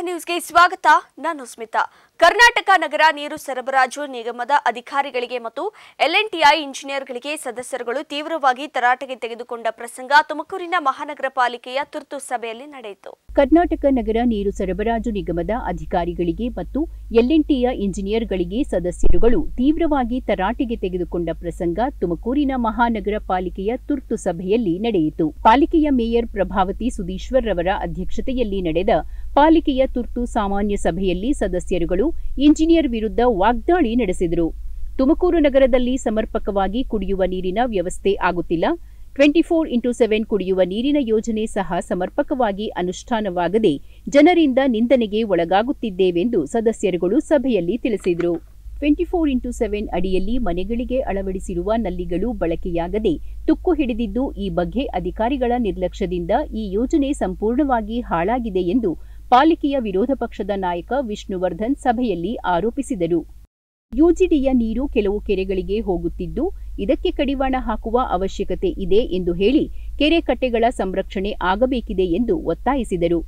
ನ್ಯೂಸ್ಗೆ ಸ್ವಾಗತ. ನಾನು ಸ್ಮಿತಾ. ಕರ್ನಾಟಕ ನಗರ ನೀರು ಸರಬರಾಜು ನಿಗಮದ ಅಧಿಕಾರಿಗಳಿಗೆ ಮತ್ತು ಎಲ್ಎನ್ಟಿಐ ಇಂಜಿನಿಯರ್ಗಳಿಗೆ ಸದಸ್ಯರುಗಳು ತೀವ್ರವಾಗಿ ತರಾಟೆಗೆ ತೆಗೆದುಕೊಂಡ ಪ್ರಸಂಗ ತುಮಕೂರಿನ ಮಹಾನಗರ ಪಾಲಿಕೆಯ ತುರ್ತು ಸಭೆಯಲ್ಲಿ ನಡೆಯಿತು. ಕರ್ನಾಟಕ ನಗರ ನೀರು ಸರಬರಾಜು ನಿಗಮದ ಅಧಿಕಾರಿಗಳಿಗೆ ಮತ್ತು ಎಲ್ಎನ್ಟಿಐ ಇಂಜಿನಿಯರ್ಗಳಿಗೆ ಸದಸ್ಯರುಗಳು ತೀವ್ರವಾಗಿ ತರಾಟೆಗೆ ತೆಗೆದುಕೊಂಡ ಪ್ರಸಂಗ ತುಮಕೂರಿನ ಮಹಾನಗರ ಪಾಲಿಕೆಯ ತುರ್ತು ಸಭೆಯಲ್ಲಿ ನಡೆಯಿತು. ಪಾಲಿಕೆಯ ಮೇಯರ್ ಪ್ರಭಾವತಿ ಸುಧೀಶ್ವರ್ ರವರ ಅಧ್ಯಕ್ಷತೆಯಲ್ಲಿ ನಡೆದ ಪಾಲಿಕೆಯ ತುರ್ತು ಸಾಮಾನ್ಯ ಸಭೆಯಲ್ಲಿ ಸದಸ್ಯರುಗಳು ಇಂಜಿನಿಯರ್ ವಿರುದ್ಧ ವಾಗ್ದಾಳಿ ನಡೆಸಿದರು. ತುಮಕೂರು ನಗರದಲ್ಲಿ ಸಮರ್ಪಕವಾಗಿ ಕುಡಿಯುವ ನೀರಿನ ವ್ಯವಸ್ಥೆ ಆಗುತ್ತಿಲ್ಲ. 24x7 ಕುಡಿಯುವ ನೀರಿನ ಯೋಜನೆ ಸಹ ಸಮರ್ಪಕವಾಗಿ ಅನುಷ್ಠಾನವಾಗದೆ ಜನರಿಂದ ನಿಂದನೆಗೆ ಒಳಗಾಗುತ್ತಿದ್ದೇವೆಂದು ಸದಸ್ಯರುಗಳು ಸಭೆಯಲ್ಲಿ ತಿಳಿಸಿದರು. 24x7 ಅಡಿಯಲ್ಲಿ ಮನೆಗಳಿಗೆ ಅಳವಡಿಸಿರುವ ನಲ್ಲಿಗಳು ಬಳಕೆಯಾಗದೆ ತುಕ್ಕು ಹಿಡಿದಿದ್ದು, ಈ ಬಗ್ಗೆ ಅಧಿಕಾರಿಗಳ ನಿರ್ಲಕ್ಷ್ಯದಿಂದ ಈ ಯೋಜನೆ ಸಂಪೂರ್ಣವಾಗಿ ಹಾಳಾಗಿದೆ ಎಂದು ಪಾಲಿಕೆಯ ವಿರೋಧ ಪಕ್ಷದ ನಾಯಕ ವಿಷ್ಣುವರ್ಧನ್ ಸಭೆಯಲ್ಲಿ ಆರೋಪಿಸಿದರು. ಯುಜಿಡಿಯ ನೀರು ಕೆಲವು ಕೆರೆಗಳಿಗೆ ಹೋಗುತ್ತಿದ್ದು, ಇದಕ್ಕೆ ಕಡಿವಾಣ ಹಾಕುವ ಅವಶ್ಯಕತೆ ಇದೆ ಎಂದು ಹೇಳಿ ಕೆರೆ ಕಟ್ಟೆಗಳ ಸಂರಕ್ಷಣೆ ಆಗಬೇಕಿದೆ ಎಂದು ಒತ್ತಾಯಿಸಿದರು.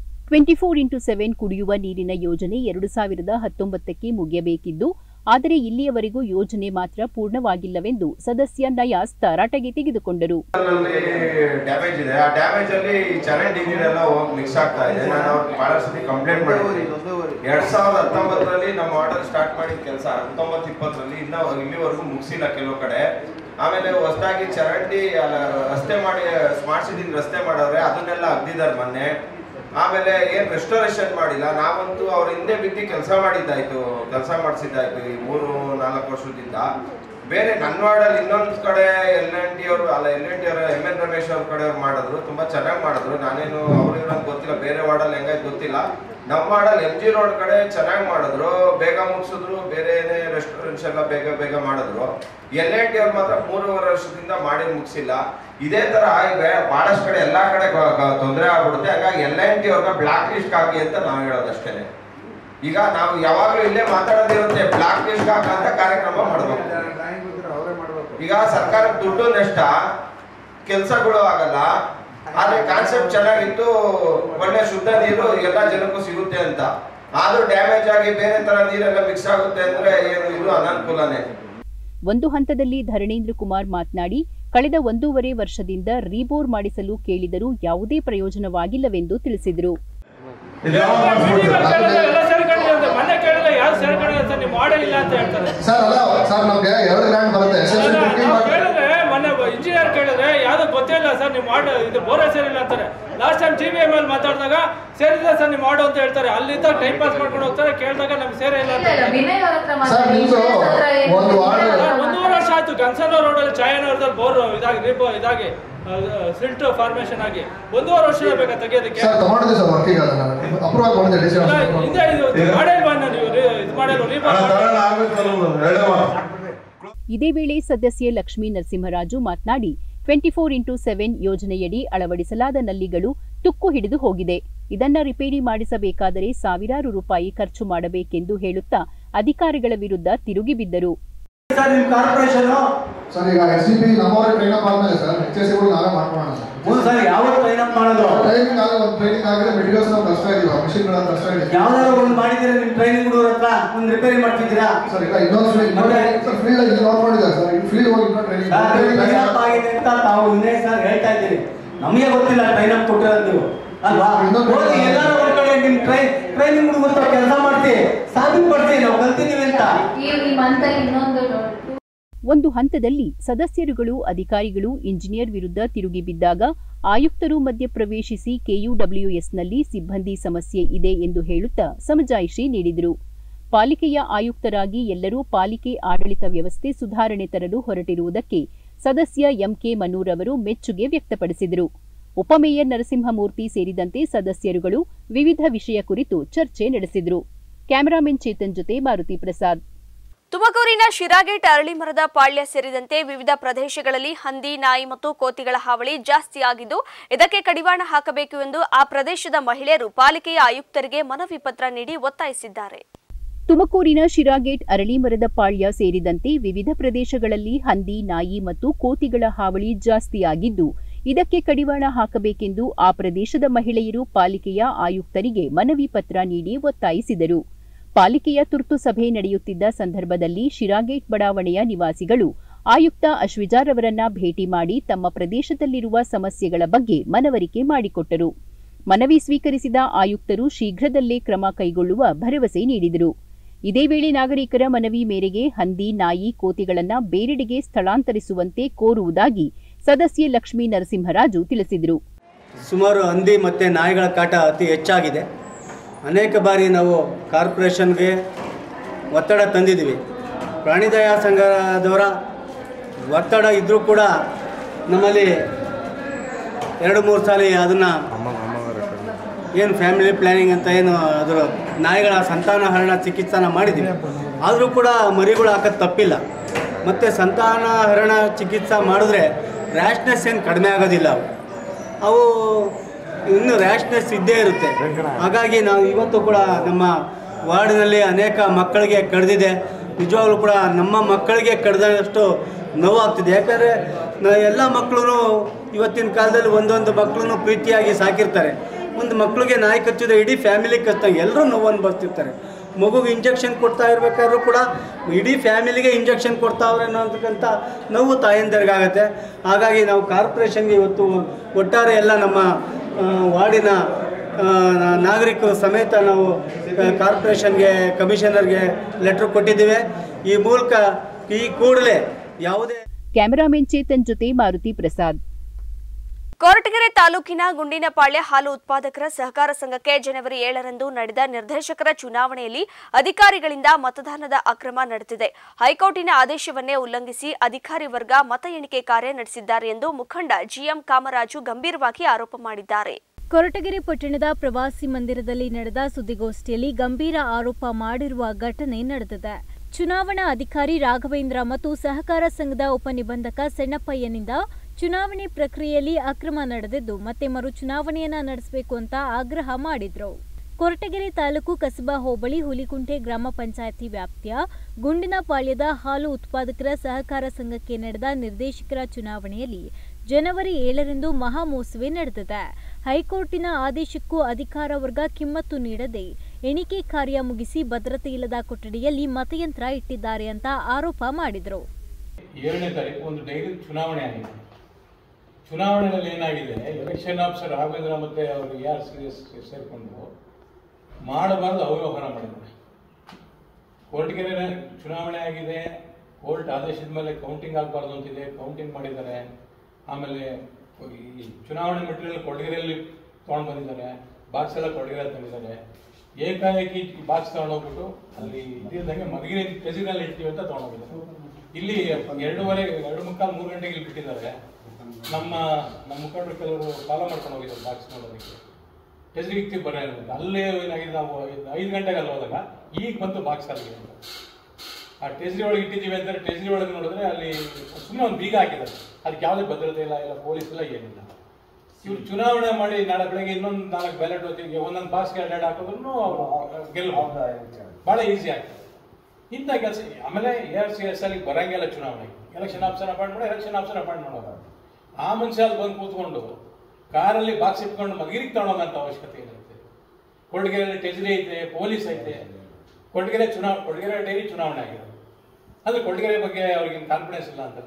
24x7 ಕುಡಿಯುವ ನೀರಿನ ಯೋಜನೆ 2019ಕ್ಕೆ ಮುಗಿಯಬೇಕಿದ್ದು, ಆದರೆ ಇಲ್ಲಿಯವರೆಗೂ ಯೋಜನೆ ಮಾತ್ರ ಪೂರ್ಣವಾಗಿಲ್ಲವೆಂದು ಸದಸ್ಯ ನಯಾಸ್ ತರಾಟೆಗೆ ತೆಗೆದುಕೊಂಡರು. ಡ್ಯಾಮೇಜ್ ಇದೆ, ಆ ಡ್ಯಾಮೇಜ್ ಅಲ್ಲಿ ಚರಂಡಿ ನೀರೆಲ್ಲ ಹೋಗಿ ಮಿಕ್ಸ್ ಆಗ್ತಾ ಇದೆ. ನಾನು ಅವ್ರಿಗೆ ಬಹಳ ಸತಿ ಕಂಪ್ಲೇಂಟ್ ಮಾಡಿದ್ದೀನಿ. 2019ರಲ್ಲಿ ನಮ್ಮ ಆರ್ಡರ್ ಸ್ಟಾರ್ಟ್ ಮಾಡಿದ ಕೆಲಸ 19-20ರಲ್ಲಿ ಇಲ್ಲಿವರೆಗೂ ಮುಗಿಸಿಲ್ಲ ಕೆಲವು ಕಡೆ. ಆಮೇಲೆ ಹೊಸದಾಗಿ ಚರಂಡಿ ರಸ್ತೆ ಮಾಡಿ ಸ್ಮಾರ್ಟ್ ಸಿಟಿ ರಸ್ತೆ ಮಾಡವ್ರೆ, ಅದನ್ನೆಲ್ಲ ಅಗ್ದಿದ್ದಾರೆ ಮೊನ್ನೆ. ಆಮೇಲೆ ಏನ್ ರೆಸ್ಟೋರೇಷನ್ ಮಾಡಿಲ್ಲ. ನಾವಂತೂ ಅವ್ರ ಹಿಂದೆ ಬಿದ್ದು ಕೆಲಸ ಮಾಡಿಸಿದ್ದಾಯ್ತು ಈ 3-4 ವರ್ಷದಿಂದ. ಬೇರೆ ನನ್ನ ವಾರ್ಡಲ್ಲಿ ಇನ್ನೊಂದು ಕಡೆ ಎಲ್ಎನ್ಟಿ ಅವರು MN ರಮೇಶ್ ಅವ್ರ ಕಡೆ ಅವ್ರು ಮಾಡಿದ್ರು, ತುಂಬಾ ಚೆನ್ನಾಗಿ ಮಾಡಿದ್ರು. ನಾನೇನು ಅವ್ರಿಗೆ ಗೊತ್ತಿಲ್ಲ, ಬೇರೆ ವಾರ್ಡಲ್ಲಿ ಹೆಂಗಾಯ್ತು ಗೊತ್ತಿಲ್ಲ. ನಮ್ಮ ವಾರ್ಡಲ್ಲಿ MG ರೋಡ್ ಕಡೆ ಚೆನ್ನಾಗಿ ಮಾಡಿದ್ರು, ಬೇಗ ಮುಗಿಸಿದ್ರು. ಬೇರೆ ರೆಸ್ಟೋರೆಂಟ್ಸ್ ಎಲ್ಲ ಬೇಗ ಮಾಡಿದ್ರು. ಎಲ್ಎನ್ಟಿ ಅವ್ರು ಮಾತ್ರ 3.5 ವರ್ಷದಿಂದ ಮಾಡಿ ಮುಗಿಸಿಲ್ಲ. ಇದೇ ತರ ಈಗ ಬಹಳಷ್ಟು ಕಡೆ ಎಲ್ಲಾ ಕಡೆ ತೊಂದರೆ ಆಗ್ಬಿಡುತ್ತೆ. ಹಾಗಾಗಿ ಎಲ್ಎನ್ಟಿ ಅವ್ರನ್ನ ಬ್ಲಾಕ್ ಲಿಸ್ಟ್ ಆಗಿ ಅಂತ ನಾವು ಹೇಳೋದಷ್ಟೇನೆ. ಈಗ ನಾವು ಯಾವಾಗ್ಲೂ ಇಲ್ಲೇ ಮಾತಾಡೋದಿರುತ್ತೆ, ಬ್ಲಾಕ್ ಲಿಸ್ಟ್ ಹಾಕಂತ ಕಾರ್ಯಕ್ರಮ ಮಾಡಬೇಕು. ಈಗ ಸರ್ಕಾರ ದುಡ್ಡು ನಷ್ಟ, ಕೆಲಸಗಳು ಆಗಲ್ಲ. ಆದ್ರೆ ಕಾನ್ಸೆಪ್ಟ್ ಚೆನ್ನಾಗಿತ್ತು, ಒಳ್ಳೆ ಶುದ್ಧ ನೀರು ಎಲ್ಲಾ ಜನಕ್ಕೂ ಸಿಗುತ್ತೆ ಅಂತ. ಆದ್ರೂ ಡ್ಯಾಮೇಜ್ ಆಗಿ ಬೇರೆ ತರ ನೀರೆಲ್ಲ ಮಿಕ್ಸ್ ಆಗುತ್ತೆ ಅಂದ್ರೆ ಏನು ಇದು ಅನಾನುಕೂಲನೇ. ಒಂದು ಹಂತದಲ್ಲಿ ಧರಣೇಂದ್ರ ಕುಮಾರ್ ಮಾತನಾಡಿ, ಕಳೆದ 1.5 ವರ್ಷದಿಂದ ರೀಬೋರ್ ಮಾಡಿಸಲು ಕೇಳಿದರೂ ಯಾವುದೇ ಪ್ರಯೋಜನವಾಗಿಲ್ಲವೆಂದು ತಿಳಿಸಿದರು. ಇಂಜಿನಿಯರ್ ಕೇಳಿದ್ರೆ ಯಾವ್ದು ಗೊತ್ತೇ ಇಲ್ಲ ಸರ್, ನೀವು ಮಾಡೋ ಇದು ಬೋರೇ ಸೇರಿಲ್ಲ ಅಂತಾರೆ. ಲಾಸ್ಟ್ ಟೈಮ್ TVML ಮಾತಾಡಿದಾಗ ಸೇರಿದೆ ಸರ್ ನೀವು ಮಾಡು ಅಂತ ಹೇಳ್ತಾರೆ. ಅಲ್ಲಿಂದ ಟೈಮ್ ಪಾಸ್ ಮಾಡ್ಕೊಂಡು ಹೋಗ್ತಾರೆ, ಕೇಳಿದಾಗ ನಮ್ಗೆ ಸೇರೇ ಇಲ್ಲ ಅಂತ. 1.5 ವರ್ಷ ಆಯ್ತು ಗನ್ಸನ ರೋಡ್ ಅಲ್ಲಿ ಚಾಯನವರದಲ್ಲಿ ಬೋರ್ ಇದಾಗಿ ಸಿಲ್ಟ್ ಫಾರ್ಮೇಶನ್ ಆಗಿ 1.5 ವರ್ಷ ಬೇಕಾ ತೆಗೆಯೋದಕ್ಕೆ. ಇದೇ ವೇಳೆ ಸದಸ್ಯೆ ಲಕ್ಷ್ಮೀ ನರಸಿಂಹರಾಜು ಮಾತನಾಡಿ, 24x7 ಯೋಜನೆಯಡಿ ಅಳವಡಿಸಲಾದ ನಲ್ಲಿಗಳು ತುಕ್ಕು ಹಿಡಿದು ಹೋಗಿದೆ. ಇದನ್ನ ರಿಪೇರಿ ಮಾಡಿಸಬೇಕಾದರೆ ಸಾವಿರಾರು ರೂಪಾಯಿ ಖರ್ಚು ಮಾಡಬೇಕೆಂದು ಹೇಳುತ್ತಾ ಅಧಿಕಾರಿಗಳ ವಿರುದ್ಧ ತಿರುಗಿಬಿದ್ದರು. ಸರ್ ಈಗ SCP ನಮ್ಮವರೇ ಟ್ರೈನ್ ಅಪ್ ಆದ್ಮೇಲೆ ಸರ್ HSCಗಳು ನಾವೇ ಮಾಡ್ಕೊಳ್ಳೋಣ ಸರ್. ಸರ್ ಯಾವ ಟ್ರೈನ್ ಅಪ್ ಮಾಡೋದು? ಟ್ರೈನಿಂಗ್ ಆಗ ಒಂದು ಟ್ರೈನಿಂಗ್ ಆಗಿದೆ, ಮೆಟೀರಿಯಲ್ಸ್ ನಾವು ಕಷ್ಟ ಇದೀವಿ, ಮಿಷಿನ್ಗಳ ಕಷ್ಟ ಇದೆ. ಯಾವ್ದಾದ್ರು ಒಂದು ಮಾಡಿದ್ರೆ ನಿಮ್ಮ ಟ್ರೈನಿಂಗ್ ಹುಡುಗರ ಹತ್ರ ಒಂದು ರಿಪೇರಿ ಮಾಡ್ತಿದ್ದೀರಾ ಸರ್? ಈಗ ಇನ್ನೊಂದು ಸರ್ ಫೀಲ್ಡ್ ಅಲ್ಲಿ ನೋಟ್ ಮಾಡಿದ್ದಾರೆ ಸರ್. ಈ ಫೀಲ್ಡ್ ಹೋಗಿ ಇನ್ನೊಂದು ಟ್ರೈನಿಂಗ್ ಅಪ್ ಆಗಿದೆ ಅಂತ ತಾವು ಇನ್ನೇ ಸರ್ ಹೇಳ್ತಾ ಇದ್ದೀರಿ. ನಮಗೆ ಗೊತ್ತಿಲ್ಲ ಟ್ರೈನ್ ಅಪ್ ಕೊಟ್ಟಿರೋದು ನೀವು ಅಲ್ವಾ? ಎಲ್ಲಾರು ಒಂದ್ ಕಡೆ ನಿಮ್ ಟ್ರೈನಿಂಗ್ ಹುಡುಗರ ಕೆಲಸ ಮಾಡ್ತೀವಿ, ಸಾಬೀತು ಪಡ್ತೀವಿ ನಾವು ಕಲ್ತಿದ್ದೀವಿ ಅಂತ. ಒಂದು ಹಂತದಲ್ಲಿ ಸದಸ್ಯರುಗಳು ಅಧಿಕಾರಿಗಳು ಇಂಜಿನಿಯರ್ ವಿರುದ್ಧ ತಿರುಗಿಬಿದ್ದಾಗ ಆಯುಕ್ತರು ಮಧ್ಯಪ್ರವೇಶಿಸಿ KUWSನಲ್ಲಿ ಸಿಬ್ಬಂದಿ ಸಮಸ್ಯೆ ಇದೆ ಎಂದು ಹೇಳುತ್ತಾ ಸಮಜಾಯಿಷಿ ನೀಡಿದರು. ಪಾಲಿಕೆಯ ಆಯುಕ್ತರಾಗಿ ಎಲ್ಲರೂ ಪಾಲಿಕೆ ಆಡಳಿತ ವ್ಯವಸ್ಥೆ ಸುಧಾರಣೆ ತರಲು ಹೊರಟಿರುವುದಕ್ಕೆ ಸದಸ್ಯ MK ಮನೂರ್ ಅವರು ಮೆಚ್ಚುಗೆ ವ್ಯಕ್ತಪಡಿಸಿದರು. ಉಪಮೇಯರ್ ನರಸಿಂಹಮೂರ್ತಿ ಸೇರಿದಂತೆ ಸದಸ್ಯರುಗಳು ವಿವಿಧ ವಿಷಯ ಕುರಿತು ಚರ್ಚೆ ನಡೆಸಿದರು. ಕ್ಯಾಮರಾಮನ್ ಚೇತನ್ ಜೊತೆ ಮಾರುತಿ ಪ್ರಸಾದ್. ತುಮಕೂರಿನ ಶಿರಾಗೇಟ್ ಅರಳಿ ಮರದ ಪಾಳ್ಯ ಸೇರಿದಂತೆ ವಿವಿಧ ಪ್ರದೇಶಗಳಲ್ಲಿ ಹಂದಿ, ನಾಯಿ ಮತ್ತು ಕೋತಿಗಳ ಹಾವಳಿ ಜಾಸ್ತಿಯಾಗಿದ್ದು, ಇದಕ್ಕೆ ಕಡಿವಾಣ ಹಾಕಬೇಕು ಎಂದು ಆ ಪ್ರದೇಶದ ಮಹಿಳೆಯರು ಪಾಲಿಕೆಯ ಆಯುಕ್ತರಿಗೆ ಮನವಿ ಪತ್ರ ನೀಡಿ ಒತ್ತಾಯಿಸಿದ್ದಾರೆ. ತುಮಕೂರಿನ ಶಿರಾಗೇಟ್ ಅರಳಿ ಮರದ ಪಾಳ್ಯ ಸೇರಿದಂತೆ ವಿವಿಧ ಪ್ರದೇಶಗಳಲ್ಲಿ ಹಂದಿ, ನಾಯಿ ಮತ್ತು ಕೋತಿಗಳ ಹಾವಳಿ ಜಾಸ್ತಿಯಾಗಿದ್ದು, ಇದಕ್ಕೆ ಕಡಿವಾಣ ಹಾಕಬೇಕೆಂದು ಆ ಪ್ರದೇಶದ ಮಹಿಳೆಯರು ಪಾಲಿಕೆಯ ಆಯುಕ್ತರಿಗೆ ಮನವಿ ಪತ್ರ ನೀಡಿ ಒತ್ತಾಯಿಸಿದರು. ಪಾಲಿಕೆಯ ತುರ್ತು ಸಭೆ ನಡೆಯುತ್ತಿದ್ದ ಸಂದರ್ಭದಲ್ಲಿ ಶಿರಾಗೇಟ್ ಬಡಾವಣೆಯ ನಿವಾಸಿಗಳು ಆಯುಕ್ತ ಅಶ್ವಿಜಾರ್ ಅವರನ್ನ ಭೇಟಿ ಮಾಡಿ ತಮ್ಮ ಪ್ರದೇಶದಲ್ಲಿರುವ ಸಮಸ್ಯೆಗಳ ಬಗ್ಗೆ ಮನವರಿಕೆ ಮಾಡಿಕೊಟ್ಟರು. ಮನವಿ ಸ್ವೀಕರಿಸಿದ ಆಯುಕ್ತರು ಶೀಘ್ರದಲ್ಲೇ ಕ್ರಮ ಕೈಗೊಳ್ಳುವ ಭರವಸೆ ನೀಡಿದರು. ಇದೇ ವೇಳೆ ನಾಗರಿಕರ ಮನವಿ ಮೇರೆಗೆ ಹಂದಿ, ನಾಯಿ, ಕೋತಿಗಳನ್ನು ಬೇರೆಡೆಗೆ ಸ್ಥಳಾಂತರಿಸುವಂತೆ ಕೋರುವುದಾಗಿ ಸದಸ್ಯೆ ಲಕ್ಷ್ಮೀ ನರಸಿಂಹರಾಜು ತಿಳಿಸಿದರು. ಸುಮಾರು ಹಂದಿ ಮತ್ತು ನಾಯಿಗಳ ಕಾಟ ಅತಿ ಹೆಚ್ಚಾಗಿದೆ. ಅನೇಕ ಬಾರಿ ನಾವು ಕಾರ್ಪೊರೇಷನ್ಗೆ ಒತ್ತಡ ತಂದಿದ್ದೀವಿ. ಪ್ರಾಣಿದಯಾ ಸಂಘದವರ ಒತ್ತಡ ಇದ್ದರೂ ಕೂಡ ನಮ್ಮಲ್ಲಿ 2-3 ಸಾಲ ಅದನ್ನು ಏನು ಫ್ಯಾಮಿಲಿ ಪ್ಲ್ಯಾನಿಂಗ್ ಅಂತ ಏನು ಅದರ ನಾಯಿಗಳ ಸಂತಾನಹರಣ ಚಿಕಿತ್ಸಾನ ಮಾಡಿದ್ದೀವಿ. ಆದರೂ ಕೂಡ ಮರಿಗಳು ಹಾಕೋದು ತಪ್ಪಿಲ್ಲ. ಮತ್ತು ಸಂತಾನಹರಣ ಚಿಕಿತ್ಸಾ ಮಾಡಿದ್ರೆ ರ್ಯಾಶ್ನೆಸ್ ಏನು ಕಡಿಮೆ ಆಗೋದಿಲ್ಲ. ಅವು ಇನ್ನೂ ರ್ಯಾಶ್ನೆಸ್ ಇದ್ದೇ ಇರುತ್ತೆ. ಹಾಗಾಗಿ ನಾವು ಇವತ್ತು ಕೂಡ ನಮ್ಮ ವಾರ್ಡಿನಲ್ಲಿ ಅನೇಕ ಮಕ್ಕಳಿಗೆ ಕಡಿದಿದೆ. ನಿಜವಾಗ್ಲೂ ಕೂಡ ನಮ್ಮ ಮಕ್ಕಳಿಗೆ ಕಡಿದಷ್ಟು ನೋವಾಗ್ತಿದೆ. ಯಾಕಂದರೆ ಎಲ್ಲ ಮಕ್ಕಳು ಇವತ್ತಿನ ಕಾಲದಲ್ಲಿ ಒಂದೊಂದು ಮಕ್ಕಳನ್ನು ಪ್ರೀತಿಯಾಗಿ ಸಾಕಿರ್ತಾರೆ. ಒಂದು ಮಕ್ಕಳಿಗೆ ನಾಯಿ ಕಚ್ಚಿದ್ರೆ ಇಡೀ ಫ್ಯಾಮಿಲಿಗೆ ಕಚ್ಚಿದಾಗ ಎಲ್ಲರೂ ನೋವನ್ನು ಬರ್ತಿರ್ತಾರೆ. ಮಗುಗೆ ಇಂಜೆಕ್ಷನ್ ಕೊಡ್ತಾ ಇರಬೇಕಾದ್ರೂ ಕೂಡ ಇಡೀ ಫ್ಯಾಮಿಲಿಗೆ ಇಂಜೆಕ್ಷನ್ ಕೊಡ್ತಾವ್ರೆ ಅನ್ನೋದಕ್ಕಂಥ ನೋವು ತಾಯಂದಿರಿಗಾಗತ್ತೆ. ಹಾಗಾಗಿ ನಾವು ಕಾರ್ಪೊರೇಷನ್ಗೆ ಇವತ್ತು ಒಟ್ಟಾರೆ ಎಲ್ಲ ನಮ್ಮ ವಾರ್ಡಿನ ನಾಗರಿಕರು ಸಮೇತ ನಾವು ಕಾರ್ಪೊರೇಷನ್ಗೆ, ಕಮಿಷನರ್ಗೆ ಲೆಟ್ರ್ ಕೊಟ್ಟಿದ್ದೀವಿ. ಈ ಮೂಲಕ ಈ ಕೂಡಲೇ ಯಾವುದೇ ಕ್ಯಾಮೆರಾಮನ್ ಚೇತನ್ ಜೊತೆ ಮಾರುತಿ ಪ್ರಸಾದ್. ಕೊರಟಗೆರೆ ತಾಲೂಕಿನ ಗುಂಡಿನಪಾಳ್ಯ ಹಾಲು ಉತ್ಪಾದಕರ ಸಹಕಾರ ಸಂಘಕ್ಕೆ ಜನವರಿ 7ರಂದು ನಡೆದ ನಿರ್ದೇಶಕರ ಚುನಾವಣೆಯಲ್ಲಿ ಅಧಿಕಾರಿಗಳಿಂದ ಮತದಾನದ ಅಕ್ರಮ ನಡೆದಿದೆ. ಹೈಕೋರ್ಟಿನ ಆದೇಶವನ್ನೇ ಉಲ್ಲಂಘಿಸಿ ಅಧಿಕಾರಿ ವರ್ಗ ಮತ ಎಣಿಕೆ ಕಾರ್ಯ ನಡೆಸಿದ್ದಾರೆ ಎಂದು ಮುಖಂಡ ಜಿಎಂ ಕಾಮರಾಜು ಗಂಭೀರವಾಗಿ ಆರೋಪ ಮಾಡಿದ್ದಾರೆ. ಕೊರಟಗೆರೆ ಪಟ್ಟಣದ ಪ್ರವಾಸಿ ಮಂದಿರದಲ್ಲಿ ನಡೆದ ಸುದ್ದಿಗೋಷ್ಠಿಯಲ್ಲಿ ಗಂಭೀರ ಆರೋಪ ಮಾಡಿರುವ ಘಟನೆ ನಡೆದಿದೆ. ಚುನಾವಣಾ ಅಧಿಕಾರಿ ರಾಘವೇಂದ್ರ ಮತ್ತು ಸಹಕಾರ ಸಂಘದ ಉಪನಿಬಂಧಕ ಸಣ್ಣಪ್ಪಯ್ಯನಿಂದ ಚುನಾವಣೆ ಪ್ರಕ್ರಿಯೆಯಲ್ಲಿ ಅಕ್ರಮ ನಡೆದಿದ್ದು ಮತ್ತೆ ಮರು ಚುನಾವಣೆಯನ್ನ ನಡೆಸಬೇಕು ಅಂತ ಆಗ್ರಹ ಮಾಡಿದ್ರು. ಕೊರಟಗೆರೆ ತಾಲೂಕು ಕಸಬಾ ಹೋಬಳಿ ಹುಲಿಕುಂಟೆ ಗ್ರಾಮ ಪಂಚಾಯಿತಿ ವ್ಯಾಪ್ತಿಯ ಗುಂಡಿನಪಾಳ್ಯದ ಹಾಲು ಉತ್ಪಾದಕರ ಸಹಕಾರ ಸಂಘಕ್ಕೆ ನಡೆದ ನಿರ್ದೇಶಕರ ಚುನಾವಣೆಯಲ್ಲಿ ಜನವರಿ 7ರಂದು ಮಹಾಮೋಸವೇ ನಡೆದಿದೆ. ಹೈಕೋರ್ಟಿನ ಆದೇಶಕ್ಕೂ ಅಧಿಕಾರ ವರ್ಗ ಕಿಮ್ಮತ್ತು ನೀಡದೆ ಎಣಿಕೆ ಕಾರ್ಯ ಮುಗಿಸಿ ಭದ್ರತೆ ಇಲ್ಲದ ಕೊಠಡಿಯಲ್ಲಿ ಮತಯಂತ್ರ ಇಟ್ಟಿದ್ದಾರೆ ಅಂತ ಆರೋಪ ಮಾಡಿದರು. 7ನೇ ತಾರೀಕು ಒಂದು ಡೈಲಿ ಚುನಾವಣೆ ಆಗಿದೆ. ಚುನಾವಣೆಯಲ್ಲಿ ಏನಾಗಿದೆ, ಎಲೆಕ್ಷನ್ ಆಫೀಸರ್ ರಾಘವೇಂದ್ರ ಮತ್ತೆ ಅವರು ಸೇರಿಕೊಂಡು ಮಾಡಬಾರ್ದು ಅವ್ಯವಹಾರ ಮಾಡಿದ್ದಾರೆ. ಕೊರಟಗೆರೆ ಚುನಾವಣೆ ಆಗಿದೆ, ಕೋರ್ಟ್ ಆದೇಶದ ಮೇಲೆ ಕೌಂಟಿಂಗ್ ಆಗಬಾರ್ದು ಅಂತಿದೆ, ಕೌಂಟಿಂಗ್ ಮಾಡಿದ್ದಾರೆ. ಆಮೇಲೆ ಈ ಚುನಾವಣೆ ಮೆಟೀರಿಯಲ್ ಕೊರಟಗೆರೆಯಲ್ಲಿ ತೊಗೊಂಡು ಬಂದಿದ್ದಾರೆ, ಬಾಕ್ಸ್ ಎಲ್ಲ ಕೊರಟಗೆರೆ ತಂದಿದ್ದಾರೆ. ಏಕಾಏಕಿ ಬಾಕ್ಸ್ ತಗೊಂಡೋಗ್ಬಿಟ್ಟು ಅಲ್ಲಿ ಇದ್ದಂಗೆ ಮಧುಗಿರಿ ಕೆಜಿನಲ್ಲಿ ಇಡ್ತೀವಿ ಅಂತ ತಗೊಂಡೋಗಿದ್ದಾರೆ. ಇಲ್ಲಿ 2:45-3 ಗಂಟೆಗೆ ಇಲ್ಲಿ ಬಿಟ್ಟಿದ್ದಾರೆ. ನಮ್ಮ ಮುಖಂಡರು ಕೆಲವರು ಫಾಲೋ ಮಾಡ್ಕೊಂಡು ಹೋಗಿದ್ದಾರೆ ಬಾಕ್ಸ್ ನೋಡೋದಕ್ಕೆ. ಟೆಸ್ರಿಗೆ ಇಕ್ತಿವಿ ಬರ ಅಲ್ಲೇ ಏನಾಗಿದೆ, ನಾವು 5 ಗಂಟೆಗೆ ಅಲ್ಲಿ ಹೋದಾಗ ಈಗ ಬಂತು ಬಾಕ್ಸ್ ಅಲ್ಲಿ ಆ ಟೆಸ್ರಿ ಒಳಗೆ ಇಟ್ಟಿದ್ದೀವಿ ಅಂತಾರೆ. ಟೆಸ್ರಿ ಒಳಗೆ ನೋಡಿದ್ರೆ ಅಲ್ಲಿ ಸುಮ್ಮನೆ ಒಂದು ಬೀಗ ಹಾಕಿದ್ದಾರೆ. ಅದಕ್ಕೆ ಯಾವುದೇ ಭದ್ರತೆ ಇಲ್ಲ, ಪೊಲೀಸ್ ಇಲ್ಲ, ಏನಿಲ್ಲ. ಇವ್ರು ಚುನಾವಣೆ ಮಾಡಿ ನಾಳೆ ಬೆಳಗ್ಗೆ ಇನ್ನೊಂದು 4 ಬ್ಯಾಲೆಟ್ ಹೊತ್ತಿಗೆ ಒಂದೊಂದು ಬಾಕ್ಸ್ಗೆ 2 ಹಾಕೋದ್ರೂ ಗೆಲ್ಲಬಹುದು, ಬಹಳ ಈಸಿ ಆಗ್ತದೆ ಇಂಥ ಕೆಲಸ. ಆಮೇಲೆ ARCS ಅಲ್ಲಿ ಬರಂಗಿಲ್ಲ ಚುನಾವಣೆ, ಎಲೆಕ್ಷನ್ ಆಫೀಸರ್ ಅಪಾಯಿಂಟ್ ಮಾಡಿ ಎಲೆಕ್ಷನ್ ಆಫೀಸರ್ ಅಪಾಯಿಂಟ್ ಮಾಡೋದು. ಆ ಮನುಷ್ಯ ಅಲ್ಲಿ ಬಂದು ಕೂತ್ಕೊಂಡು ಕಾರಲ್ಲಿ ಬಾಕ್ಸ್ ಇಟ್ಕೊಂಡು ಮಗಿರಿಗೆ ತಗೊಳ್ಳೋಂಥ ಅವಶ್ಯಕತೆ ಇರುತ್ತೆ. ಕೊರಟಗೆರೆಯಲ್ಲಿ ಟೆಸ್ರಿ ಐತೆ, ಪೊಲೀಸ್ ಐತೆ. ಕೊರಟಗೆರೆ ಡೈಲಿ ಚುನಾವಣೆ ಆಗಿದೆ ಅಂದ್ರೆ ಕೊರಟಗೆರೆ ಬಗ್ಗೆ ಅವ್ರಿಗೆ ಕಾನ್ಫಿಡೆನ್ಸ್ ಇಲ್ಲ ಅಂತಲ್ಲ.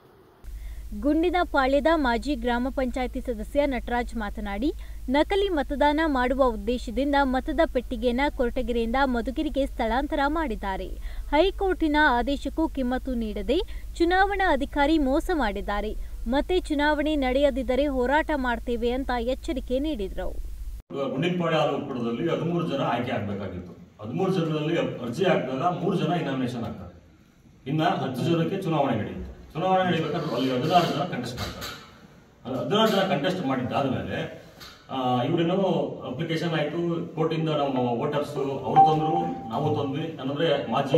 ಗುಂಡಿನಪಾಳ್ಯದ ಮಾಜಿ ಗ್ರಾಮ ಪಂಚಾಯಿತಿ ಸದಸ್ಯ ನಟರಾಜ್ ಮಾತನಾಡಿ, ನಕಲಿ ಮತದಾನ ಮಾಡುವ ಉದ್ದೇಶದಿಂದ ಮತದ ಪೆಟ್ಟಿಗೆಯನ್ನು ಕೊರಟಗೆರೆಯಿಂದ ಮಧುಗಿರಿಗೆ ಸ್ಥಳಾಂತರ ಮಾಡಿದ್ದಾರೆ. ಹೈಕೋರ್ಟಿನ ಆದೇಶಕ್ಕೂ ಕಿಮ್ಮತ್ತು ನೀಡದೆ ಚುನಾವಣಾ ಅಧಿಕಾರಿ ಮೋಸ ಮಾಡಿದ್ದಾರೆ. ಮತ್ತೆ ಚುನಾವಣೆ ನಡೆಯದಿದ್ದರೆ ಹೋರಾಟ ಮಾಡ್ತೇವೆ ಅಂತ ಎಚ್ಚರಿಕೆ ನೀಡಿದರು. ಗುಂಡಿನಪಾಳ್ಯ ತಾಲೂಕುದಲ್ಲಿ 13 ಜನ ಆಯ್ಕೆ ಆಗಬೇಕಾಗಿತ್ತು. 13 ಜನರಲ್ಲಿ ಅರ್ಜಿ ಹಾಕಿದಾಗ 3 ಜನ ನಾಮಿನೇಷನ್ ಆಗ್ತಾರೆ. ಇನ್ನ 10 ಜನಕ್ಕೆ ಚುನಾವಣೆ ನಡೆಯುತ್ತೆ. ಚುನಾವಣೆ ನಡೀಬೇಕಾದ್ರೆ ಅಲ್ಲಿ 16 ಜನ ಕಂಟೆಸ್ಟ್ ಮಾಡ್ತಾರೆ. 16 ಜನ ಕಂಟೆಸ್ಟ್ ಮಾಡಿದ್ದಾದ್ಮೇಲೆ ಇವರೇನೋ ಅಪ್ಲಿಕೇಶನ್ ಆಯಿತು, ಕೋರ್ಟಿಂದ ನಮ್ಮ ವೋಟರ್ಸ್ ಅವರು ತಂದ್ರು, ನಾವು ತಂದ್ವಿ. ಅಂದ್ರೆ ಮಾಜಿ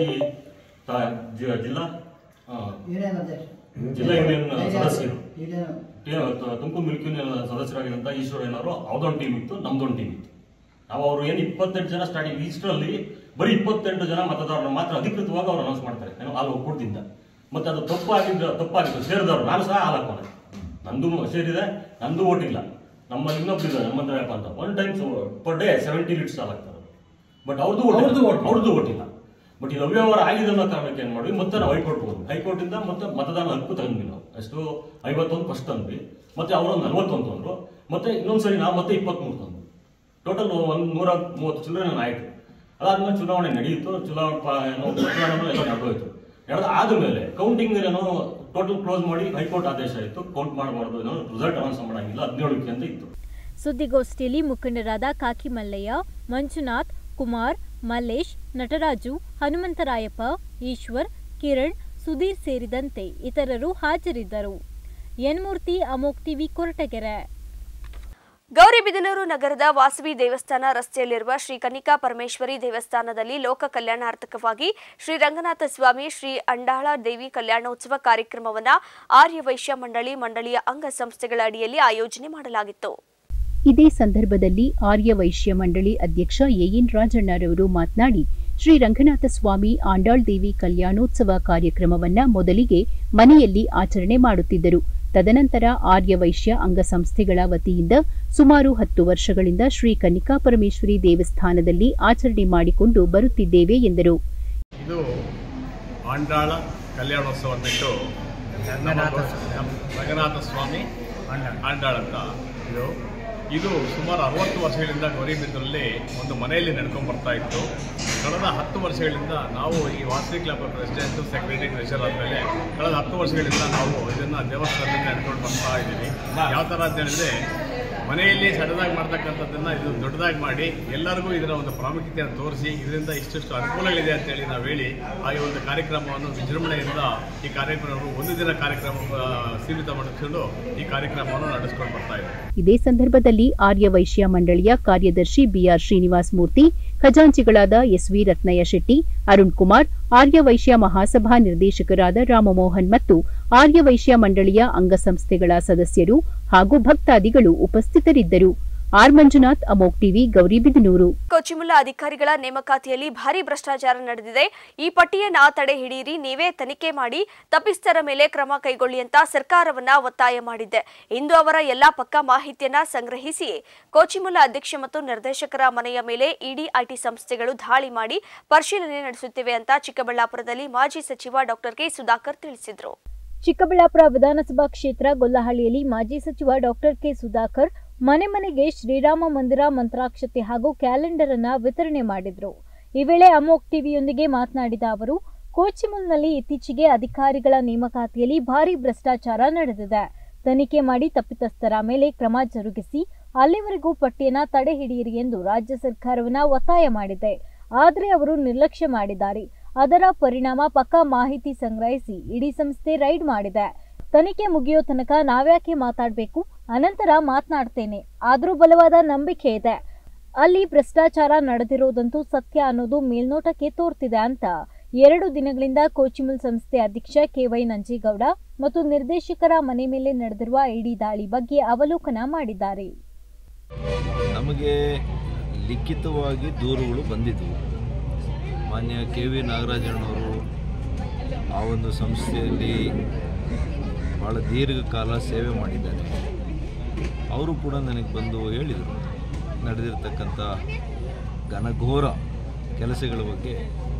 ಜಿಲ್ಲಾ ಯೂನಿಯನ್ ಸದಸ್ಯರು, ತುಮಕೂರು ಮಿಲ್ಕ್ ಯೂನಿಯನ್ ಸದಸ್ಯರಾಗಿದ್ದಂಥ ಈಶ್ವರಯ್ಯನವರು ಅವ್ರದೊಂದು ಟೀಮ್ ಇತ್ತು, ನಮ್ದೊಂದು ಟೀಮ್ ಇತ್ತು. ನಾವು ಅವರು ಏನು 28 ಜನ ಸ್ಟಾರ್ಟಿಂಗ್, ಇಷ್ಟರಲ್ಲಿ ಬರೀ 28 ಜನ ಮತದಾರರು ಮಾತ್ರ ಅಧಿಕೃತವಾಗಿ ಅವ್ರು ಅನೌನ್ಸ್ ಮಾಡ್ತಾರೆ, ಏನೋ ಹಾಲು ಒಕ್ಕೂಟದಿಂದ. ಮತ್ತೆ ಅದು ತಪ್ಪಾಗಿದ್ದು ಸೇರಿದವರು, ನಾನು ಸಹ ಹಾಲು ಹಾಕೋಣ ನಂದು ಶೇರ್ ಇದೆ, ನಂದು ಓಟ್ ಇಲ್ಲ. ನಮ್ಮಲ್ಲಿ ಇನ್ನೊಬ್ರು ಇದ್ದಾರೆ ನಮ್ಮಂದ್ರಪ್ಪ ಅಂತ, 1 ಟೈಮ್ ಪರ್ ಡೇ 70 ಲೀಟರ್ಸ್ ಆಗ್ತಾರೆ. ಬಟ್ ಅವ್ರದ್ದು ಓಟ್ ಇಲ್ಲ. ಬಟ್ ಇದು ಅವ್ಯವಹಾರ ಆಗಿದೆ ಅನ್ನೋ ಕಾರಣಕ್ಕೆ ಏನು ಮಾಡಿದ್ವಿ, ಮತ್ತೆ ನಾವು ಹೈಕೋರ್ಟ್ ಹೋದ್ವಿ. ಹೈಕೋರ್ಟಿಂದ ಮತ್ತೆ ಮತದಾನ ಹಕ್ಕು ತಗೊಂಡ್ವಿ ನಾವು. ಎಷ್ಟು 51 ಫಸ್ಟ್ ತಂದ್ವಿ, ಮತ್ತೆ ಅವರೊಂದು 41 ತಂದ್ರು, ಮತ್ತೆ ಇನ್ನೊಂದ್ಸರಿ ನಾವು ಮತ್ತೆ 23 ತಂದ್ವಿ. ಟೋಟಲ್ 130 ಚಿಲ್ಲರೆ ಆಯಿತು. ಅದಾದ್ಮೇಲೆ ಚುನಾವಣೆ ನಡೆಯಿತು. ಚುನಾವಣೆ ಎಲ್ಲ ನಡೆದೋಯ್ತು. ಆದ್ಮೇಲೆ ಕೌಂಟಿಂಗ್ ಏನೋ ಟೋಟಲ್ ಕ್ಲೋಸ್ ಮಾಡಿ ಹೈಕೋರ್ಟ್ ಆದೇಶ ಆಯಿತು, ಕೌಂಟ್ ಮಾಡಬಾರ್ದು, ಏನೋ ರಿಸಲ್ಟ್ ಅನೌನ್ಸ್ ಮಾಡಂಗಿಲ್ಲ 17ಕ್ಕೆ ಅಂತ ಇತ್ತು. ಸುದ್ದಿಗೋಷ್ಠಿಯಲ್ಲಿ ಮುಖಂಡರಾದ ಕಾಕಿ ಮಲ್ಲಯ್ಯ, ಮಂಜುನಾಥ್, ಕುಮಾರ್, ಮಲ್ಲೇಶ್, ನಟರಾಜು, ಹನುಮಂತರಾಯಪ್ಪ, ಈಶ್ವರ್, ಕಿರಣ್, ಸುಧೀರ್ ಸೇರಿದಂತೆ ಇತರರು ಹಾಜರಿದ್ದರು. ಎನ್ಮೂರ್ತಿ, ಅಮೋಕ್ ಟಿವಿ, ಕೊರಟಗೆರೆ. ಗೌರಿಬಿದನೂರು ನಗರದ ವಾಸವಿ ದೇವಸ್ಥಾನ ರಸ್ತೆಯಲ್ಲಿರುವ ಶ್ರೀ ಕನ್ನಿಕಾ ಪರಮೇಶ್ವರಿ ದೇವಸ್ಥಾನದಲ್ಲಿ ಲೋಕ ಕಲ್ಯಾಣಾರ್ಥಕವಾಗಿ ಶ್ರೀ ರಂಗನಾಥ ಸ್ವಾಮಿ ಶ್ರೀ ಅಂಡಾಳ ದೇವಿ ಕಲ್ಯಾಣೋತ್ಸವ ಕಾರ್ಯಕ್ರಮವನ್ನು ಆರ್ಯವೈಶ್ಯ ಮಂಡಳಿಯ ಅಂಗಸಂಸ್ಥೆಗಳ ಅಡಿಯಲ್ಲಿ ಆಯೋಜನೆ ಮಾಡಲಾಗಿತ್ತು. ಇದೇ ಸಂದರ್ಭದಲ್ಲಿ ಆರ್ಯವೈಶ್ಯ ಮಂಡಳಿ ಅಧ್ಯಕ್ಷ ಎಎನ್ ರಾಜಣ್ಣರವರು ಮಾತನಾಡಿ, ಶ್ರೀ ರಂಗನಾಥ ಸ್ವಾಮಿ ಆಂಡಾಳ್ ದೇವಿ ಕಲ್ಯಾಣೋತ್ಸವ ಕಾರ್ಯಕ್ರಮವನ್ನ ಮೊದಲಿಗೆ ಮನೆಯಲ್ಲಿ ಆಚರಣೆ ಮಾಡುತ್ತಿದ್ದರು. ತದನಂತರ ಆರ್ಯವೈಶ್ಯ ಅಂಗಸಂಸ್ಥೆಗಳ ವತಿಯಿಂದ ಸುಮಾರು 10 ವರ್ಷಗಳಿಂದ ಶ್ರೀ ಕನ್ನಿಕಾ ಪರಮೇಶ್ವರಿ ದೇವಸ್ಥಾನದಲ್ಲಿ ಆಚರಣೆ ಮಾಡಿಕೊಂಡು ಬರುತ್ತಿದ್ದೇವೆ ಎಂದರು. ಇದು ಆಂಡಾಳ ಕಲ್ಯಾಣೋತ್ಸವ ಬಿಟ್ಟು ರಂಗನಾಥ ಸ್ವಾಮಿ ಆಂಡಾಳ್ ಅಂತ ಇದು ಸುಮಾರು 60 ವರ್ಷಗಳಿಂದ ಗೌರಿಬಿದನೂರಲ್ಲಿ ಒಂದು ಮನೆಯಲ್ಲಿ ನಡ್ಕೊಂಡು ಬರ್ತಾ ಇತ್ತು. ಕಳೆದ 10 ವರ್ಷಗಳಿಂದ ನಾವು ಈ Vasavi club president, secretary, treasurer ಆದಮೇಲೆ ಕಳೆದ 10 ವರ್ಷಗಳಿಂದ ನಾವು ಇದನ್ನು ದೇವಸ್ಥಾನದಿಂದ ನಡ್ಕೊಂಡು ಬರ್ತಾ ಇದ್ದೀವಿ. ಯಾವ ಥರ ಅಂತ ಹೇಳಿದ್ರೆ, ಮನೆಯಲ್ಲಿ ಸಣ್ಣದಾಗಿ ಮಾಡ್ತಕ್ಕಂಥದ್ದನ್ನು ಇದು ದೊಡ್ಡದಾಗಿ ಮಾಡಿ ಎಲ್ಲರಿಗೂ ಇದರ ಒಂದು ಪ್ರಾಮುಖ್ಯತೆಯನ್ನು ತೋರಿಸಿ ಇದರಿಂದ ಇಷ್ಟು ಅನುಕೂಲಗಳಿದೆ ಅಂತೇಳಿ ನಾವು ಹೇಳಿ ಹಾಗೆ ಒಂದು ಕಾರ್ಯಕ್ರಮವನ್ನು ವಿಜೃಂಭಣೆಯಿಂದ ಈ ಕಾರ್ಯಕ್ರಮವನ್ನು 1 ದಿನ ಕಾರ್ಯಕ್ರಮ ಸೀಮಿತ ಮಾಡಿಕೊಂಡು ಈ ಕಾರ್ಯಕ್ರಮವನ್ನು ನಡೆಸಿಕೊಂಡು ಬರ್ತಾ ಇದ್ದೀವಿ. ಇದೇ ಸಂದರ್ಭದಲ್ಲಿ ಆರ್ಯವೈಶ್ಯ ಮಂಡಳಿಯ ಕಾರ್ಯದರ್ಶಿ ಬಿಆರ್ ಶ್ರೀನಿವಾಸ ಮೂರ್ತಿ, ಖಜಾಂಚಿಗಳಾದ ಎಸ್ವಿ ರತ್ನಯ್ಯ ಶೆಟ್ಟಿ, ಅರುಣ್ ಕುಮಾರ್, ಆರ್ಯವೈಶ್ಯ ಮಹಾಸಭಾ ನಿರ್ದೇಶಕರಾದ ರಾಮಮೋಹನ್ ಮತ್ತು ಆರ್ಯವೈಶ್ಯ ಮಂಡಳಿಯ ಅಂಗಸಂಸ್ಥೆಗಳ ಸದಸ್ಯರು ಹಾಗೂ ಭಕ್ತಾದಿಗಳು ಉಪಸ್ಥಿತರಿದ್ದರು. ಆರ್ ಮಂಜುನಾಥ್, ಅಮೋಕ್ ಟಿವಿ, ಗೌರಿಬಿದನೂರು. ಕೊಚ್ಚಿಮುಲ್ಲಾ ಅಧಿಕಾರಿಗಳ ನೇಮಕಾತಿಯಲ್ಲಿ ಭಾರೀ ಭ್ರಷ್ಟಾಚಾರ ನಡೆದಿದೆ. ಈ ಪಟ್ಟಿಯನ್ನ ತಡೆ ಹಿಡಿಯಿರಿ, ನೀವೇ ತನಿಖೆ ಮಾಡಿ ತಪ್ಪಿಸ್ಥರ ಮೇಲೆ ಕ್ರಮ ಕೈಗೊಳ್ಳಿ ಅಂತ ಸರ್ಕಾರವನ್ನ ಒತ್ತಾಯ ಮಾಡಿದ್ದೆ. ಇಂದು ಅವರ ಎಲ್ಲಾ ಪಕ್ಕಾ ಮಾಹಿತಿಯನ್ನ ಸಂಗ್ರಹಿಸಿ ಕೊಚ್ಚಿಮುಲ್ಲಾ ಅಧ್ಯಕ್ಷ ಮತ್ತು ನಿರ್ದೇಶಕರ ಮನೆಯ ಮೇಲೆ ಇಡಿ, ಐಟಿ ಸಂಸ್ಥೆಗಳು ದಾಳಿ ಮಾಡಿ ಪರಿಶೀಲನೆ ನಡೆಸುತ್ತಿವೆ ಅಂತ ಚಿಕ್ಕಬಳ್ಳಾಪುರದಲ್ಲಿ ಮಾಜಿ ಸಚಿವ ಡಾಕ್ಟರ್ ಕೆ ಸುಧಾಕರ್ ತಿಳಿಸಿದರು. ಚಿಕ್ಕಬಳ್ಳಾಪುರ ವಿಧಾನಸಭಾ ಕ್ಷೇತ್ರ ಗೊಲ್ಲಹಳ್ಳಿಯಲ್ಲಿ ಮಾಜಿ ಸಚಿವ ಡಾಕ್ಟರ್ ಕೆ ಸುಧಾಕರ್ ಮನೆ ಮನೆಗೆ ಶ್ರೀರಾಮ ಮಂದಿರ ಮಂತ್ರಾಕ್ಷತೆ ಹಾಗೂ ಕ್ಯಾಲೆಂಡರ್ ಅನ್ನ ವಿತರಣೆ ಮಾಡಿದ್ರು. ಈ ವೇಳೆ ಅಮೋಕ್ ಟಿವಿಯೊಂದಿಗೆ ಮಾತನಾಡಿದ ಅವರು, ಕೊಚ್ಚಿಮುಲ್ನಲ್ಲಿ ಇತ್ತೀಚೆಗೆ ಅಧಿಕಾರಿಗಳ ನೇಮಕಾತಿಯಲ್ಲಿ ಭಾರೀ ಭ್ರಷ್ಟಾಚಾರ ನಡೆದಿದೆ. ತನಿಖೆ ಮಾಡಿ ತಪ್ಪಿತಸ್ಥರ ಮೇಲೆ ಕ್ರಮ ಜರುಗಿಸಿ ಅಲ್ಲಿವರೆಗೂ ಪಟ್ಟಿಯನ್ನ ತಡೆ ಹಿಡಿಯಿರಿ ಎಂದು ರಾಜ್ಯ ಸರ್ಕಾರವನ್ನ ಒತ್ತಾಯ ಮಾಡಿದೆ. ಆದರೆ ಅವರು ನಿರ್ಲಕ್ಷ್ಯ ಮಾಡಿದ್ದಾರೆ. ಅದರ ಪರಿಣಾಮ ಪಕ್ಕಾ ಮಾಹಿತಿ ಸಂಗ್ರಹಿಸಿ ಇಡೀ ಸಂಸ್ಥೆ ರೈಡ್ ಮಾಡಿದೆ. ತನಿಖೆ ಮುಗಿಯೋ ತನಕ ನಾವ್ಯಾಕೆ ಮಾತಾಡಬೇಕು, ಅನಂತರ ಮಾತನಾಡ್ತೇನೆ. ಆದರೂ ಬಲವಾದ ನಂಬಿಕೆ ಇದೆ. ಅಲ್ಲಿ ಭ್ರಷ್ಟಾಚಾರ ನಡೆದಿರೋದಂತೂ ಸತ್ಯ ಅನ್ನೋದು ಮೇಲ್ನೋಟಕ್ಕೆ ತೋರ್ತಿದೆ ಅಂತ 2 ದಿನಗಳಿಂದ ಕೊಚ್ಚಿಮುಲ್ ಸಂಸ್ಥೆ ಅಧ್ಯಕ್ಷ ಕೆವೈ ನಂಜೇಗೌಡ ಮತ್ತು ನಿರ್ದೇಶಕರ ಮನೆ ಮೇಲೆ ನಡೆದಿರುವ ಇಡಿ ದಾಳಿ ಬಗ್ಗೆ ಅವಲೋಕನ ಮಾಡಿದ್ದಾರೆ. ನಮಗೆ ಲಿಖಿತವಾಗಿ ದೂರುಗಳು ಬಂದಿದ್ದವು. ಮಾನ್ಯ ಕೆ.ವಿ. ನಾಗರಾಜಣ್ಣವರು ಆ ಒಂದು ಸಂಸ್ಥೆಯಲ್ಲಿ ಭಾಳ ದೀರ್ಘಕಾಲ ಸೇವೆ ಮಾಡಿದ್ದಾರೆ. ಅವರು ಕೂಡ ನನಗೆ ಬಂದು ಹೇಳಿದರು, ನಡೆದಿರ್ತಕ್ಕಂಥ ಘನಘೋರ ಕೆಲಸಗಳ ಬಗ್ಗೆ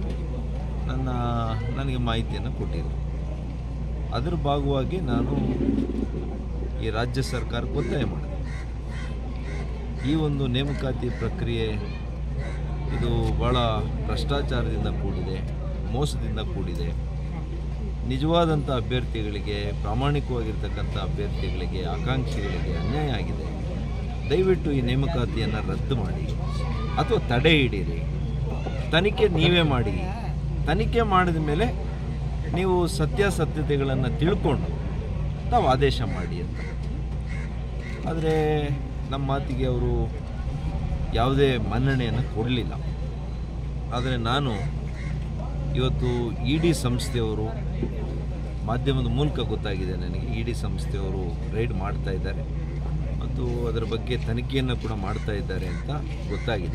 ನನಗೆ ಮಾಹಿತಿಯನ್ನು ಕೊಟ್ಟಿದ್ದರು. ಅದರ ಭಾಗವಾಗಿ ನಾನು ಈ ರಾಜ್ಯ ಸರ್ಕಾರಕ್ಕೆ ಒತ್ತಾಯ ಮಾಡಿದೆ. ಈ ಒಂದು ನೇಮಕಾತಿ ಪ್ರಕ್ರಿಯೆ ಇದು ಭಾಳ ಭ್ರಷ್ಟಾಚಾರದಿಂದ ಕೂಡಿದೆ, ಮೋಸದಿಂದ ಕೂಡಿದೆ. ನಿಜವಾದಂಥ ಅಭ್ಯರ್ಥಿಗಳಿಗೆ, ಪ್ರಾಮಾಣಿಕವಾಗಿರ್ತಕ್ಕಂಥ ಅಭ್ಯರ್ಥಿಗಳಿಗೆ, ಆಕಾಂಕ್ಷಿಗಳಿಗೆ ಅನ್ಯಾಯ ಆಗಿದೆ. ದಯವಿಟ್ಟು ಈ ನೇಮಕಾತಿಯನ್ನು ರದ್ದು ಮಾಡಿ ಅಥವಾ ತಡೆ ಹಿಡೀರಿ. ತನಿಖೆ ನೀವೇ ಮಾಡಿ. ತನಿಖೆ ಮಾಡಿದ ಮೇಲೆ ನೀವು ಸತ್ಯಾಸತ್ಯತೆಗಳನ್ನು ತಿಳ್ಕೊಂಡು ತಾವು ಆದೇಶ ಮಾಡಿ ಅಂತ. ಆದರೆ ನಮ್ಮ ಮಾತಿಗೆ ಅವರು ಯಾವುದೇ ಮನ್ನಣೆಯನ್ನು ಕೊಡಲಿಲ್ಲ. ಆದರೆ ನಾನು ಇವತ್ತು ಇಡಿ ಸಂಸ್ಥೆಯವರು, ಮಾಧ್ಯಮದ ಮೂಲಕ ಗೊತ್ತಾಗಿದೆ ನನಗೆ, ಇಡಿ ಸಂಸ್ಥೆಯವರು ರೈಡ್ ಮಾಡ್ತಾ ಇದ್ದಾರೆ ಮತ್ತು ಅದರ ಬಗ್ಗೆ ತನಿಖೆಯನ್ನು ಕೂಡ ಮಾಡ್ತಾ ಇದ್ದಾರೆ ಅಂತ ಗೊತ್ತಾಗಿದೆ.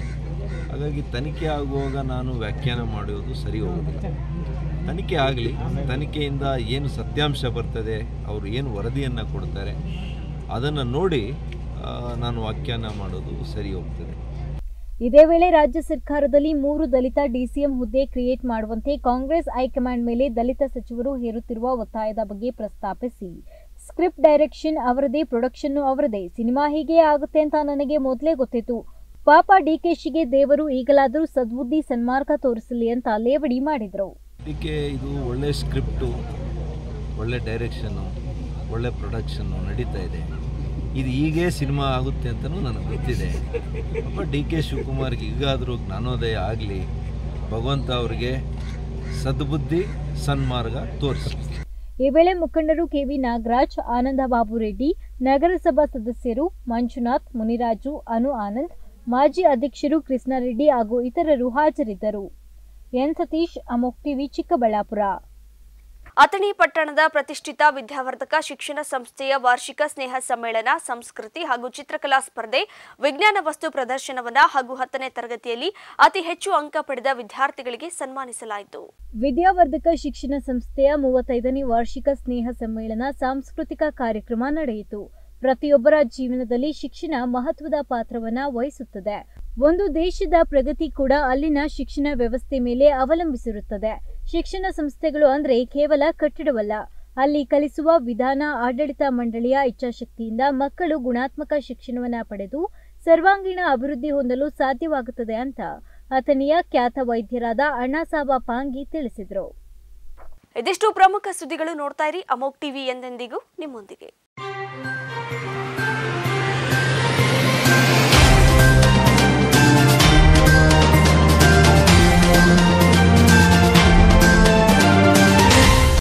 ಹಾಗಾಗಿ ತನಿಖೆ ಆಗುವಾಗ ನಾನು ವ್ಯಾಖ್ಯಾನ ಮಾಡುವುದು ಸರಿ ಹೋಗೋದಿಲ್ಲ. ತನಿಖೆ ಆಗಲಿ, ತನಿಖೆಯಿಂದ ಏನು ಸತ್ಯಾಂಶ ಬರ್ತದೆ, ಅವರು ಏನು ವರದಿಯನ್ನು ಕೊಡ್ತಾರೆ ಅದನ್ನು ನೋಡಿ ನಾನು ವ್ಯಾಖ್ಯಾನ ಮಾಡೋದು ಸರಿ ಹೋಗ್ತದೆ. ಇದೇ ವೇಳೆ ರಾಜ್ಯ ಸರ್ಕಾರದಲ್ಲಿ 3 ದಲಿತ ಡಿಸಿಎಂ ಹುದ್ದೆ ಕ್ರಿಯೇಟ್ ಮಾಡುವಂತೆ ಕಾಂಗ್ರೆಸ್ ಹೈಕಮಾಂಡ್ ಮೇಲೆ ದಲಿತ ಸಚಿವರು ಹೇರುತ್ತಿರುವ ಒತ್ತಾಯದ ಬಗ್ಗೆ ಪ್ರಸ್ತಾಪಿಸಿ, ಸ್ಕ್ರಿಪ್ಟ್ ಡೈರೆಕ್ಷನ್ ಅವರದೇ, ಪ್ರೊಡಕ್ಷನ್ ಅವರದೇ, ಸಿನಿಮಾ ಹೀಗೆ ಆಗುತ್ತೆ ಅಂತ ನನಗೆ ಮೊದಲೇ ಗೊತ್ತಿತ್ತು. ಪಾಪ ಡಿಕೆಶಿಗೆ ದೇವರು ಈಗಲಾದರೂ ಸದ್ಬುದ್ಧಿ ಸನ್ಮಾರ್ಗ ತೋರಿಸಲಿ ಅಂತ ಲೇವಡಿ ಮಾಡಿದ್ರು. ಇದಕ್ಕೆ ಇದು ಒಳ್ಳೆ ಸ್ಕ್ರಿಪ್ಟು, ಒಳ್ಳೆ ಡೈರೆಕ್ಷನ್ನು, ಒಳ್ಳೆ ಪ್ರೊಡಕ್ಷನ್ನು ನಡೀತಾ ಇದೆ. ಇದು ಹೀಗೆ ಸಿನಿಮಾ ಆಗುತ್ತೆ ಅಂತಲೂ ನನಗೆ ಗೊತ್ತಿದೆ. ಅಪ್ಪ DK ಶಿವಕುಮಾರ್ಗೆ ಈಗಾದರೂ ಜ್ಞಾನೋದಯ ಆಗಲಿ, ಭಗವಂತ ಅವರಿಗೆ ಸದ್ಬುದ್ಧಿ ಸನ್ಮಾರ್ಗ ತೋರಿಸಿ. ಈ ವೇಳೆ ಮುಖಂಡರು KV ನಾಗರಾಜ್, ಆನಂದ ಬಾಬು ರೆಡ್ಡಿ, ನಗರಸಭಾ ಸದಸ್ಯರು ಮಂಜುನಾಥ್, ಮುನಿರಾಜು, ಅನು ಆನಂದ್, ಮಾಜಿ ಅಧ್ಯಕ್ಷರು ಕೃಷ್ಣಾರೆಡ್ಡಿ ಹಾಗೂ ಇತರರು ಹಾಜರಿದ್ದರು. ಎನ್ ಸತೀಶ್, ಅಮೋಕ್ ಟಿವಿ, ಚಿಕ್ಕಬಳ್ಳಾಪುರ. ಅಥಣಿ ಪಟ್ಟಣದ ಪ್ರತಿಷ್ಠಿತ ವಿದ್ಯಾವರ್ಧಕ ಶಿಕ್ಷಣ ಸಂಸ್ಥೆಯ ವಾರ್ಷಿಕ ಸ್ನೇಹ ಸಮ್ಮೇಳನ, ಸಂಸ್ಕೃತಿ ಹಾಗೂ ಚಿತ್ರಕಲಾ ಸ್ಪರ್ಧೆ, ವಿಜ್ಞಾನ ವಸ್ತು ಪ್ರದರ್ಶನವನ್ನ ಹಾಗೂ 10ನೇ ತರಗತಿಯಲ್ಲಿ ಅತಿ ಹೆಚ್ಚು ಅಂಕ ಪಡೆದ ವಿದ್ಯಾರ್ಥಿಗಳಿಗೆ ಸನ್ಮಾನಿಸಲಾಯಿತು. ವಿದ್ಯಾವರ್ಧಕ ಶಿಕ್ಷಣ ಸಂಸ್ಥೆಯ 35ನೇ ವಾರ್ಷಿಕ ಸ್ನೇಹ ಸಮ್ಮೇಳನ ಸಾಂಸ್ಕೃತಿಕ ಕಾರ್ಯಕ್ರಮ ನಡೆಯಿತು. ಪ್ರತಿಯೊಬ್ಬರ ಜೀವನದಲ್ಲಿ ಶಿಕ್ಷಣ ಮಹತ್ವದ ಪಾತ್ರವನ್ನ ವಹಿಸುತ್ತದೆ. ಒಂದು ದೇಶದ ಪ್ರಗತಿ ಕೂಡ ಅಲ್ಲಿನ ಶಿಕ್ಷಣ ವ್ಯವಸ್ಥೆ ಮೇಲೆ ಅವಲಂಬಿಸಿರುತ್ತದೆ. ಶಿಕ್ಷಣ ಸಂಸ್ಥೆಗಳು ಅಂದ್ರೆ ಕೇವಲ ಕಟ್ಟಡವಲ್ಲ, ಅಲ್ಲಿ ಕಲಿಸುವ ವಿಧಾನ, ಆಡಳಿತ ಮಂಡಳಿಯ ಇಚ್ಛಾಶಕ್ತಿಯಿಂದ ಮಕ್ಕಳು ಗುಣಾತ್ಮಕ ಶಿಕ್ಷಣವನ್ನ ಪಡೆದು ಸರ್ವಾಂಗೀಣ ಅಭಿವೃದ್ಧಿ ಹೊಂದಲು ಸಾಧ್ಯವಾಗುತ್ತದೆ ಅಂತ ಅಥಣಿಯ ಖ್ಯಾತ ವೈದ್ಯರಾದ ಅಣ್ಣಾಸಾಬ ಪಾಂಗಿ ತಿಳಿಸಿದರು. ಇದಿಷ್ಟು ಪ್ರಮುಖ ಸುದ್ದಿಗಳು. ನೋಡ್ತಾ ಇರಿ ಅಮೋಕ್ ಟಿವಿ, ಎಂದೆಂದಿಗೂ ನಿಮ್ಮೊಂದಿಗೆ.